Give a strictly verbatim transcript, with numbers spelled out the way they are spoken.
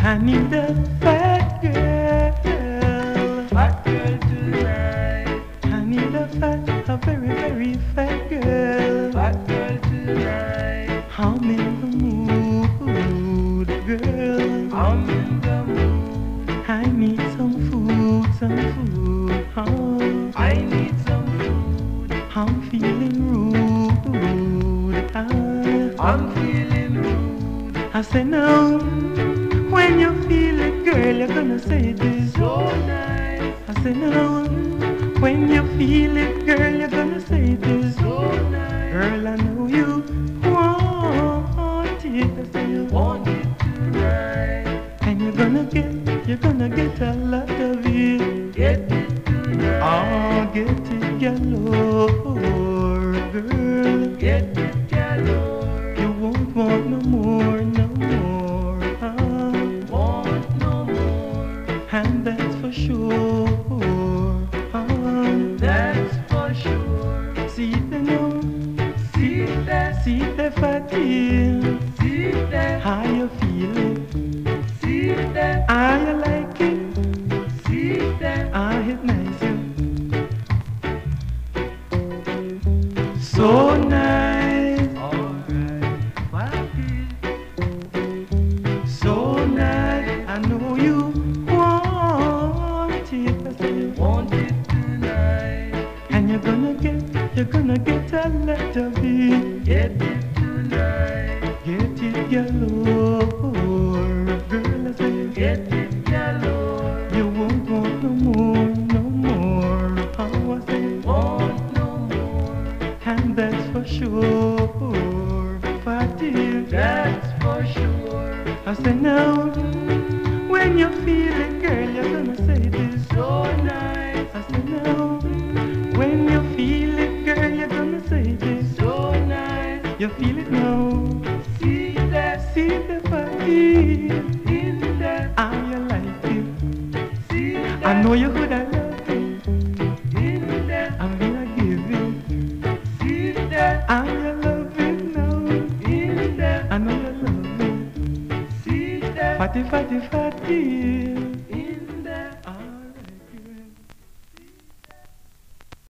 I need a fat girl, Fat girl tonight, I need a fat, a very, very fat girl. fat girl tonight. I'm in the mood, girl. I'm in the mood. I need some food, some food. Oh, I need some food. I'm feeling rude. Ah, I'm feeling rude. I say no. When you feel it, girl, you're gonna say it is So nice, I say no. When you feel it, girl, you're gonna say it is so nice. Girl, I know you want it. I say you Want it tonight. and you're gonna get, you're gonna get a lot of it. Get it tonight. Oh, get it galore, girl. Get it galore. You won't want no more, no more. Ah, Want no more. and that's for sure. Ah, That's for sure. see the no, See that, see the fatigue. see that, How you feeling? see that, I like it. see that. I hit nice you. So nice, Alright, fuck it. so nice. I know you want it. I say, Want it tonight. and you're gonna get, you're gonna get a lot of it. Get it tonight. Get it galore, girl. I say, Get it galore. you won't want no more, no more. How I say, Want no more. and that's for sure. Fatty, That's for sure. I say no. When you feel it, girl, you're gonna say this. So nice, I say no. When you feel it, girl, you're gonna say this. so nice. You feel it now. See that, See the body. in that, How you like it. see that, I know you could have loved it. in that, I'm gonna give it. see that, How you love it now. in that, I know you love it. see that. Fatty, fatty, fatty.